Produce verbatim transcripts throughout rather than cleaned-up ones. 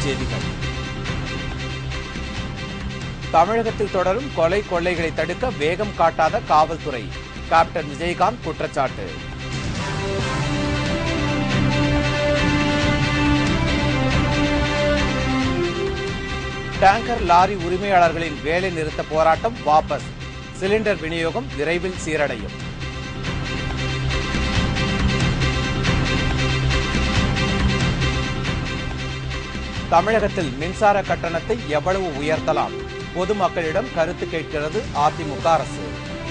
செய்திகள். தமிழகத்தில் தொடரும் கொலை கொள்ளைகளை தடுக்க வேகம் காட்டாத காவல்துறை, கேப்டன் விஜயகாந்த் குற்றச்சாட்டு. டேங்கர் லாரி உரிமையாளர்களின் வேலை நிறுத்த போராட்டம் வாபஸ், சிலிண்டர் விநியோகம் விரைவில் சீரடையும். தமிழகத்தில் மின்சார கட்டணத்தை எவ்வளவு உயர்த்தலாம், பொதுமக்களிடம் கருத்து கேட்கிறது அதிமுக அரசு.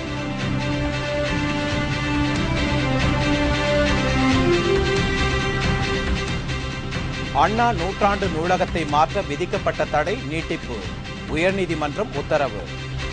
அண்ணா நூற்றாண்டு நூலகத்தை மாற்ற விதிக்கப்பட்ட தடை நீட்டிப்பு, உயர்நீதிமன்றம் உத்தரவு.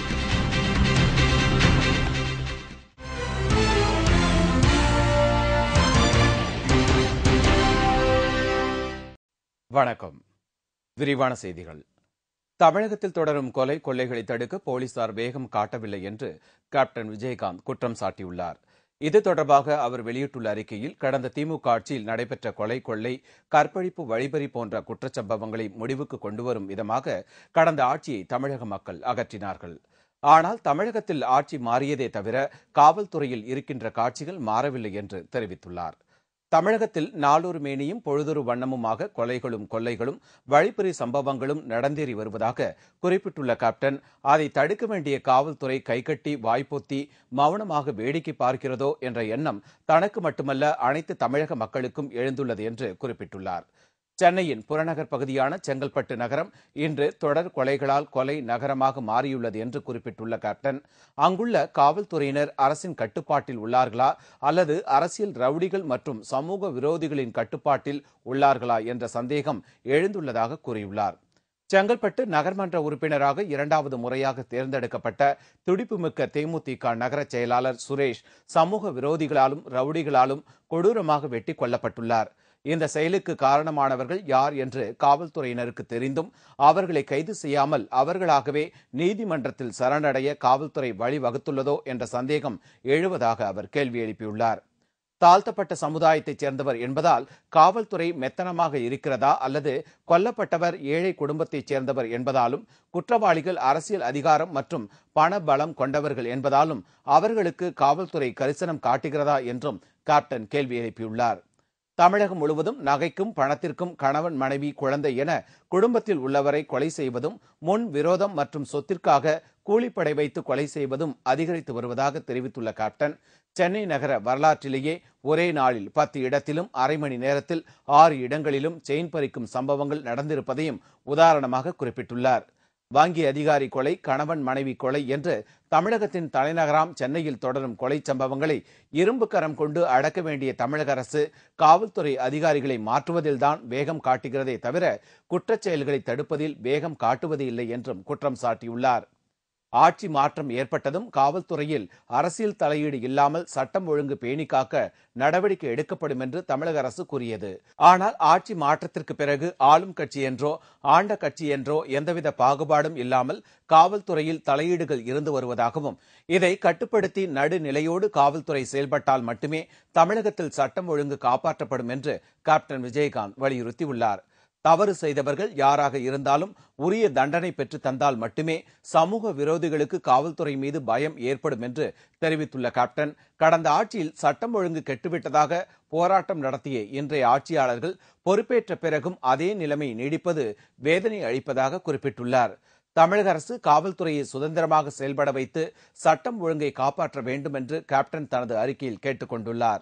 வணக்கம். விரிவான செய்திகள். தமிழகத்தில் தொடரும் கொலை கொள்ளைகளை தடுக்க போலீசார் வேகம் காட்டவில்லை என்று கேப்டன் விஜயகாந்த் குற்றம் சாட்டியுள்ளார். இது தொடர்பாக அவர் வெளியிட்டுள்ள அறிக்கையில், கடந்த திமுக ஆட்சியில் நடைபெற்ற கொலை கொள்ளை, கற்பழிப்பு, வழிபறி போன்ற குற்றச்சம்பவங்களை முடிவுக்கு கொண்டுவரும் விதமாக கடந்த ஆட்சியை தமிழக மக்கள் அகற்றினார்கள். ஆனால் தமிழகத்தில் ஆட்சி மாறியதே தவிர காவல்துறையில் இருக்கின்ற காட்சிகள் மாறவில்லை என்று தெரிவித்துள்ளார். தமிழகத்தில் நாளொரு மேனியும் பொழுதொரு வண்ணமுமாக கொலைகளும் கொள்ளைகளும் வழிப்பறி சம்பவங்களும் நடந்தேறி வருவதாக குறிப்பிட்டுள்ள கேப்டன், அதை தடுக்க வேண்டிய காவல்துறை கைகட்டி வாய்ப்பொத்தி மௌனமாக வேடிக்கை பார்க்கிறதோ என்ற எண்ணம் தனக்கு மட்டுமல்ல அனைத்து தமிழக மக்களுக்கும் எழுந்துள்ளது என்று குறிப்பிட்டுள்ளார். சென்னையின் புறநகர் பகுதியான செங்கல்பட்டு நகரம் இன்று தொடர் கொலைகளால் கொலை நகரமாக மாறியுள்ளது என்று குறிப்பிட்டுள்ள கேப்டன், அங்குள்ள காவல்துறையினர் அரசின் கட்டுப்பாட்டில் உள்ளார்களா அல்லது அரசியல் ரவுடிகள் மற்றும் சமூக விரோதிகளின் கட்டுப்பாட்டில் உள்ளார்களா என்ற சந்தேகம் எழுந்துள்ளதாக கூறியுள்ளார். செங்கல்பட்டு நகர்மன்ற உறுப்பினராக இரண்டாவது முறையாக தேர்ந்தெடுக்கப்பட்ட துடிப்புமிக்க தேமுதிக நகர செயலாளர் சுரேஷ் சமூக விரோதிகளாலும் ரவுடிகளாலும் கொடூரமாக வெட்டி கொல்லப்பட்டுள்ளார். இந்த செயலுக்கு காரணமானவர்கள் யார் என்று காவல்துறையினருக்கு தெரிந்தும் அவர்களை கைது செய்யாமல் அவர்களாகவே நீதிமன்றத்தில் சரணடைய காவல்துறை வழிவகுத்துள்ளதோ என்ற சந்தேகம் எழுவதாக அவர் கேள்வி எழுப்பியுள்ளார். தாழ்த்தப்பட்ட சமுதாயத்தைச் சேர்ந்தவர் என்பதால் காவல்துறை மெத்தனமாக இருக்கிறதா அல்லது கொல்லப்பட்டவர் ஏழை குடும்பத்தைச் சேர்ந்தவர் என்பதாலும் குற்றவாளிகள் அரசியல் அதிகாரம் மற்றும் பண பலம் கொண்டவர்கள் என்பதாலும் அவர்களுக்கு காவல்துறை கரிசனம் காட்டுகிறதா என்றும் கேப்டன் கேள்வி எழுப்பியுள்ளார். தமிழகம் முழுவதும் நகைக்கும் பணத்திற்கும் கணவன், மனைவி, குழந்தை என குடும்பத்தில் உள்ளவரை கொலை செய்வதும், முன் விரோதம் மற்றும் சொத்திற்காக கூலிப்படை வைத்து கொலை செய்வதும் அதிகரித்து வருவதாக தெரிவித்துள்ள கேப்டன், சென்னை நகர வரலாற்றிலேயே ஒரே நாளில் பத்து இடத்திலும் அரை மணி நேரத்தில் ஆறு இடங்களிலும் செயின் பறிக்கும் சம்பவங்கள் நடந்திருப்பதையும் உதாரணமாக குறிப்பிட்டுள்ளார். வங்கி அதிகாரி கொலை, கணவன் மனைவி கொலை என்று தமிழகத்தின் தலைநகராம் சென்னையில் தொடரும் கொலை சம்பவங்களை இரும்பு கரம் கொண்டு அடக்க வேண்டிய தமிழக அரசு காவல்துறை அதிகாரிகளை மாற்றுவதில்தான் வேகம் காட்டுகிறதே தவிர குற்றச் செயல்களை தடுப்பதில் வேகம் காட்டுவது இல்லை என்றும் குற்றம் சாட்டியுள்ளார். ஆட்சி மாற்றம் ஏற்பட்டதும் காவல்துறையில் அரசியல் தலையீடு இல்லாமல் சட்டம் ஒழுங்கு பேணி காக்க நடவடிக்கை எடுக்கப்படும் என்று தமிழக அரசு கூறியது. ஆனால் ஆட்சி மாற்றத்திற்கு பிறகு ஆளும் கட்சி என்றோ ஆண்ட கட்சி என்றோ எந்தவித பாகுபாடும் இல்லாமல் காவல்துறையில் தலையீடுகள் இருந்து வருவதாகவும், இதை கட்டுப்படுத்தி நடுநிலையோடு காவல்துறை செயல்பட்டால் மட்டுமே தமிழகத்தில் சட்டம் ஒழுங்கு காப்பாற்றப்படும் என்று கேப்டன் விஜயகாந்த் வலியுறுத்தியுள்ளார். தவறு செய்தவர்கள் யாராக இருந்தாலும் உரிய தண்டனை பெற்று தந்தால் மட்டுமே சமூக விரோதிகளுக்கு காவல்துறை மீது பயம் ஏற்படும் என்று தெரிவித்துள்ள கேப்டன், கடந்த ஆட்சியில் சட்டம் ஒழுங்கு கெட்டுவிட்டதாக போராட்டம் நடத்திய இன்றைய ஆட்சியாளர்கள் பொறுப்பேற்ற பிறகும் அதே நிலைமை நீடிப்பது வேதனை அளிப்பதாக குறிப்பிட்டுள்ளார். தமிழக அரசு காவல்துறையை சுதந்திரமாக செயல்பட வைத்து சட்டம் ஒழுங்கை காப்பாற்ற வேண்டும் என்று கேப்டன் தனது அறிக்கையில் கேட்டுக் கொண்டுள்ளார்.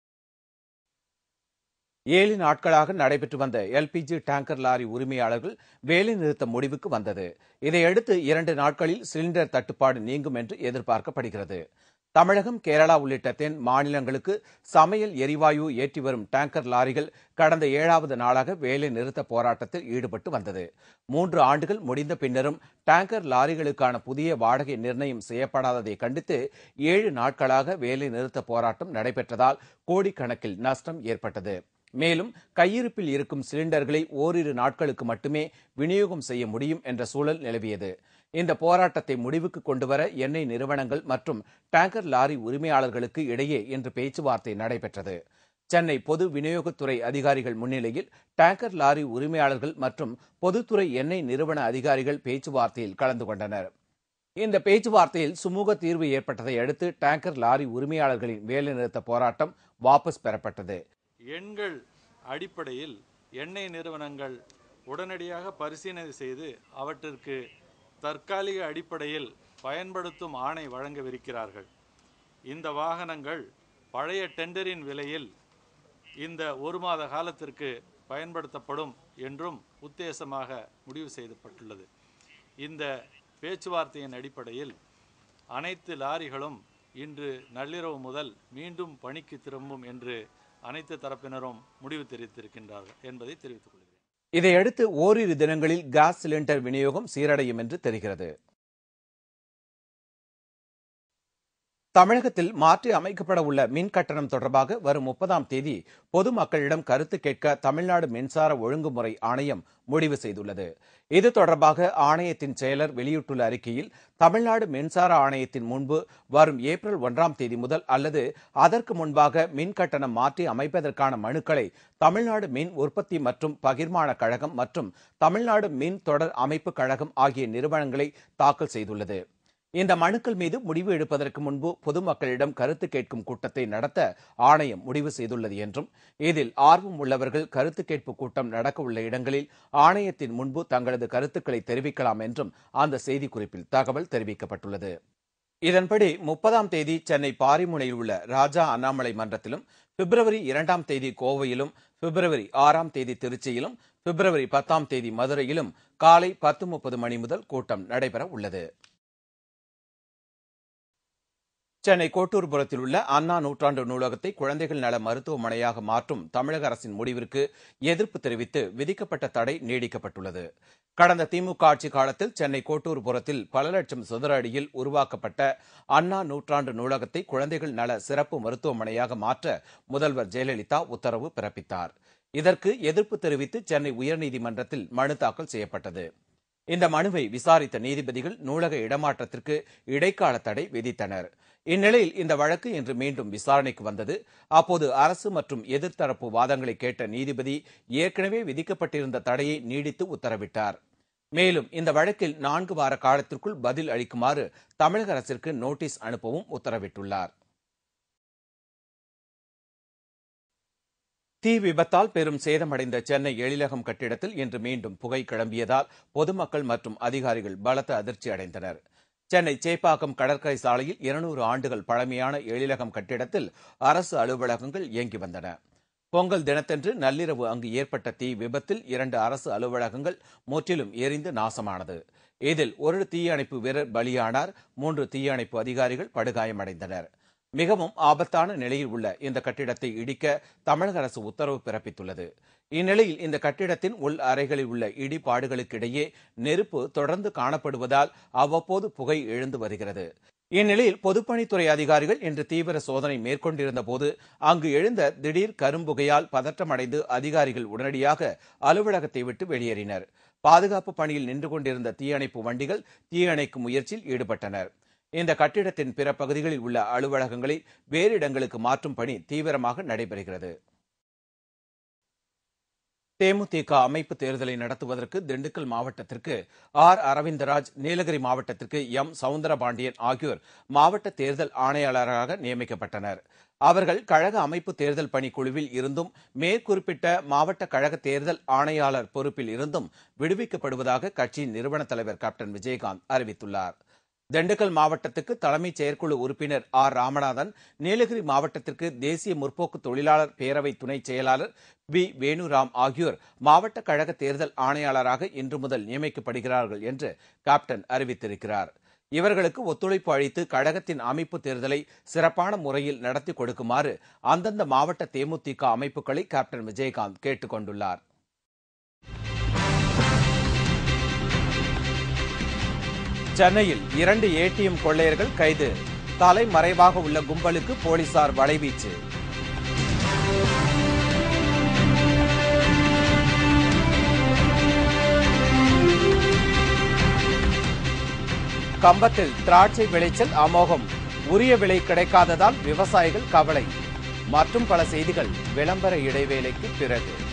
ஏழு நாட்களாக நடைபெற்று வந்த எல்பிஜி டேங்கர் லாரி உரிமையாளர்கள் வேலை நிறுத்த முடிவுக்கு வந்தது. இதையடுத்து இரண்டு நாட்களில் சிலிண்டர் தட்டுப்பாடு நீங்கும் என்று எதிர்பார்க்கப்படுகிறது. தமிழகம், கேரளா உள்ளிட்ட தென் மாநிலங்களுக்கு சமையல் எரிவாயு ஏற்றி வரும் டேங்கர் லாரிகள் கடந்த ஏழாவது நாளாக வேலை நிறுத்த போராட்டத்தில் ஈடுபட்டு வந்தது. மூன்று ஆண்டுகள் முடிந்த பின்னரும் டேங்கர் லாரிகளுக்கான புதிய வாடகை நிர்ணயம் செய்யப்படாததை கண்டித்து ஏழு நாட்களாக வேலை நிறுத்த போராட்டம் நடைபெற்றதால் கோடிக்கணக்கில் நஷ்டம் ஏற்பட்டது. மேலும் கையிருப்பில் இருக்கும் சிலிண்டர்களை ஓரிரு நாட்களுக்கு மட்டுமே விநியோகம் செய்ய முடியும் என்ற சூழல் நிலவியது. இந்த போராட்டத்தை முடிவுக்கு கொண்டுவர எண்ணெய் நிறுவனங்கள் மற்றும் டேங்கர் லாரி உரிமையாளர்களுக்கு இடையே இன்று பேச்சுவார்த்தை நடைபெற்றது. சென்னை பொது விநியோகத்துறை அதிகாரிகள் முன்னிலையில் டேங்கர் லாரி உரிமையாளர்கள் மற்றும் பொதுத்துறை எண்ணெய் நிறுவன அதிகாரிகள் பேச்சுவார்த்தையில் கலந்து கொண்டனர். இந்த பேச்சுவார்த்தையில் சுமூக தீர்வு ஏற்பட்டதை அடுத்து டேங்கர் லாரி உரிமையாளர்களின் வேலைநிறுத்த போராட்டம் வாபஸ் பெறப்பட்டது. எண்கள் அடிப்படையில் எண்ணெய் நிறுவனங்கள் உடனடியாக பரிசீலனை செய்து அவற்றிற்கு தற்காலிக அடிப்படையில் பயன்படுத்தும் ஆணை வழங்கவிருக்கிறார்கள். இந்த வாகனங்கள் பழைய டெண்டரின் விலையில் இந்த ஒரு மாத காலத்திற்கு பயன்படுத்தப்படும் என்றும் உத்தேசமாக முடிவு செய்யப்பட்டுள்ளது. இந்த பேச்சுவார்த்தையின் அடிப்படையில் அனைத்து லாரிகளும் இன்று நள்ளிரவு முதல் மீண்டும் பணிக்கு திரும்பும் என்று அனைத்து தரப்பினரும் முடிவு தெரிவித்திருக்கின்றார்கள் என்பதை தெரிவித்துக் கொள்கிறேன். இதையடுத்து ஓரிரு தினங்களில் கேஸ் சிலிண்டர் விநியோகம் சீரடையும் என்று தெரிகிறது. தமிழகத்தில் மாற்றி அமைக்கப்பட உள்ள மின் கட்டணம் தொடர்பாக வரும் முப்பதாம் தேதி பொதுமக்களிடம் கருத்து கேட்க தமிழ்நாடு மின்சார ஒழுங்குமுறை ஆணையம் முடிவு செய்துள்ளது. இது தொடர்பாக ஆணையத்தின் செயலர் வெளியிட்டுள்ள அறிக்கையில், தமிழ்நாடு மின்சார ஆணையத்தின் முன்பு வரும் ஏப்ரல் ஒன்றாம் தேதி முதல் அல்லது அதற்கு முன்பாக மின் கட்டணம் மாற்றி அமைப்பதற்கான மனுக்களை தமிழ்நாடு மின் உற்பத்தி மற்றும் பகிர்மான கழகம் மற்றும் தமிழ்நாடு மின் தொடர் அமைப்பு கழகம் ஆகிய நிறுவனங்களை தாக்கல் செய்துள்ளது. இந்த மனுக்கள் மீது முடிவு எடுப்பதற்கு முன்பு பொதுமக்களிடம் கருத்து கேட்கும் கூட்டத்தை நடத்த ஆணையம் முடிவு செய்துள்ளது என்றும், இதில் ஆர்வம் உள்ளவர்கள் கருத்து கேட்பு கூட்டம் நடக்க உள்ள இடங்களில் ஆணையத்தின் முன்பு தங்களது கருத்துக்களை தெரிவிக்கலாம் என்றும் அந்த செய்திக்குறிப்பில் தகவல் தெரிவிக்கப்பட்டுள்ளது. இதன்படி முப்பதாம் தேதி சென்னை பாரிமுனையில் உள்ள ராஜா அண்ணாமலை மன்றத்திலும், பிப்ரவரி இரண்டாம் தேதி கோவையிலும், பிப்ரவரி ஆறாம் தேதி திருச்சியிலும், பிப்ரவரி பத்தாம் தேதி மதுரையிலும் காலை பத்து முப்பது மணி முதல் கூட்டம் நடைபெற உள்ளது. சென்னை கோட்டூர்புரத்தில் உள்ள அண்ணா நூற்றாண்டு நூலகத்தை குழந்தைகள் நல மருத்துவமனையாக மாற்றும் தமிழக அரசின் முடிவிற்கு எதிர்ப்பு தெரிவித்து விதிக்கப்பட்ட தடை நீடிக்கப்பட்டுள்ளது. கடந்த திமுக ஆட்சி காலத்தில் சென்னை கோட்டூர்புரத்தில் பல லட்சம் சதுர அடியில் உருவாக்கப்பட்ட அண்ணா நூற்றாண்டு நூலகத்தை குழந்தைகள் நல சிறப்பு மருத்துவமனையாக மாற்ற முதல்வர் ஜெயலலிதா உத்தரவு பிறப்பித்தார். இதற்கு எதிர்ப்பு தெரிவித்து சென்னை உயர்நீதிமன்றத்தில் மனு தாக்கல் செய்யப்பட்டது. இந்த மனுவை விசாரித்த நீதிபதிகள் நூலக இடமாற்றத்திற்கு இடைக்கால தடை விதித்தனர். இந்நிலையில் இந்த வழக்கு இன்று மீண்டும் விசாரணைக்கு வந்தது. அப்போது அரசு மற்றும் எதிர்த்தரப்பு வாதங்களை கேட்ட நீதிபதி ஏற்கனவே விதிக்கப்பட்டிருந்த தடையை நீடித்து உத்தரவிட்டார். மேலும் இந்த வழக்கில் நான்கு வார காலத்திற்குள் பதில் அளிக்குமாறு தமிழக அரசிற்கு நோட்டீஸ் அனுப்பவும் உத்தரவிட்டுள்ளார். தீ விபத்தால் பெரும் சேதமடைந்த சென்னை எழிலகம் கட்டிடத்தில் இன்று மீண்டும் புகை கிளம்பியதால் பொதுமக்கள் மற்றும் அதிகாரிகள் பலத்த அதிர்ச்சி அடைந்தனர். சென்னை சேப்பாக்கம் கடற்கரை சாலையில் இருநூறு ஆண்டுகள் பழமையான எழிலகம் கட்டிடத்தில் அரசு அலுவலகங்கள் இயங்கி வந்தன. பொங்கல் தினத்தன்று நள்ளிரவு அங்கு ஏற்பட்ட தீ விபத்தில் இரண்டு அரசு அலுவலகங்கள் முற்றிலும் எரிந்து நாசமானது. இதில் ஒரு தீயணைப்பு வீரர் பலியானார். மூன்று தீயணைப்பு அதிகாரிகள் படுகாயமடைந்தனர். மிகவும் ஆபத்தான நிலையில் உள்ள இந்த கட்டிடத்தை இடிக்க தமிழக அரசு உத்தரவு பிறப்பித்துள்ளது. இந்நிலையில் இந்த கட்டிடத்தின் உள் அறைகளில் உள்ள இடிபாடுகளுக்கிடையே நெருப்பு தொடர்ந்து காணப்படுவதால் அவ்வப்போது புகை எழுந்து வருகிறது. இந்நிலையில் பொதுப்பணித்துறை அதிகாரிகள் இன்று தீவிர சோதனை மேற்கொண்டிருந்த போது அங்கு எழுந்த திடீர் கரும்புகையால் பதற்றமடைந்து அதிகாரிகள் உடனடியாக அலுவலகத்தை விட்டு வெளியேறினர். பாதுகாப்பு பணியில் நின்று கொண்டிருந்த தீயணைப்பு வண்டிகள் தீயணைக்கும் முயற்சியில் ஈடுபட்டனர். இந்த கட்டிடத்தின் பிற பகுதிகளில் உள்ள அலுவலகங்களை வேறு இடங்களுக்கு மாற்றும் பணி தீவிரமாக நடைபெறுகிறது. தேமுதிக அமைப்பு தேர்தலை நடத்துவதற்கு திண்டுக்கல் மாவட்டத்திற்கு ஆர் அரவிந்தராஜ், நீலகிரி மாவட்டத்திற்கு எம் சவுந்தரபாண்டியன் ஆகியோர் மாவட்ட தேர்தல் ஆணையாளராக நியமிக்கப்பட்டனர். அவர்கள் கழக அமைப்பு தேர்தல் பணிக்குழுவில் இருந்தும் மேற்குறிப்பிட்ட மாவட்ட கழக தேர்தல் ஆணையாளர் பொறுப்பில் இருந்தும் விடுவிக்கப்படுவதாக கட்சியின் நிறுவன தலைவர் கேப்டன் விஜயகாந்த் அறிவித்துள்ளார். திண்டுக்கல் மாவட்டத்துக்கு தலைமைச் செயற்குழு உறுப்பினர் ஆர் ராமநாதன், நீலகிரி மாவட்டத்திற்கு தேசிய முற்போக்கு தொழிலாளர் பேரவை துணை செயலாளர் பி வேணுராம் ஆகியோர் மாவட்ட கழக தேர்தல் ஆணையாளராக இன்று முதல் நியமிக்கப்படுகிறார்கள் என்று கேப்டன் அறிவித்திருக்கிறார். இவர்களுக்கு ஒத்துழைப்பு அளித்து கழகத்தின் அமைப்பு தேர்தலை சிறப்பான முறையில் நடத்தி கொடுக்குமாறு அந்தந்த மாவட்ட தேமுதிக அமைப்புகளை கேப்டன் விஜயகாந்த் கேட்டுக் கொண்டுள்ளார். சென்னையில் இரண்டு ஏடிஎம் கொள்ளையர்கள் கைது. தலைமறைவாக உள்ள கும்பலுக்கு போலீசார் வலைவீச்சு. கம்பத்தில் திராட்சை விளைச்சல் அமோகம். உரிய விலை கிடைக்காததால் விவசாயிகள் கவலை. மற்றும் பல செய்திகள் விளம்பர இடைவேளைக்கு பிறகு.